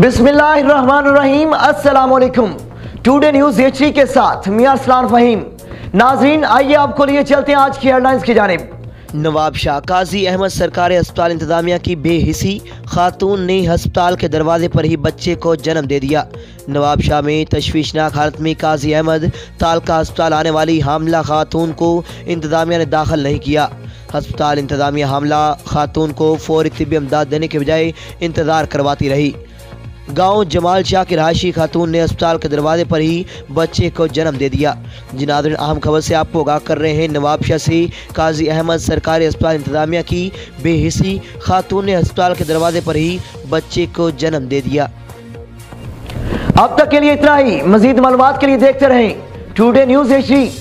बिस्मिल्लाहिर्रहमानिर्रहीम। अस्सलाम वालेकुम। टुडे न्यूज HD के साथ मियां अरसलान फहीम। नाजरीन, आइए आपको लिए चलते हैं आज की हेडलाइंस की जानिब। नवाब शाह काजी अहमद सरकारी अस्पताल इंतजामिया की बेहिसी, खातून ने अस्पताल के दरवाजे पर ही बच्चे को जन्म दे दिया। नवाब शाह में तशवीशनाक हालत में काजी अहमद तालका अस्पताल आने वाली हामला खातून को इंतजामिया ने दाखिल नहीं किया। अस्पताल इंतजामिया हामला खातून को फौरी तिब्बी इमदाद देने के बजाय इंतजार करवाती रही। गांव जमाल शाह की रहायशी खातून ने अस्पताल के दरवाजे पर ही बच्चे को जन्म दे दिया। नाज़रीन, अहम खबर से आपको आगाह कर रहे हैं। नवाब शाह से काजी अहमद सरकारी अस्पताल इंतजामिया की बेहिसी, खातून ने अस्पताल के दरवाजे पर ही बच्चे को जन्म दे दिया। अब तक के लिए इतना ही। मजीद मालूमात के लिए देखते रहें टुडे न्यूज HD।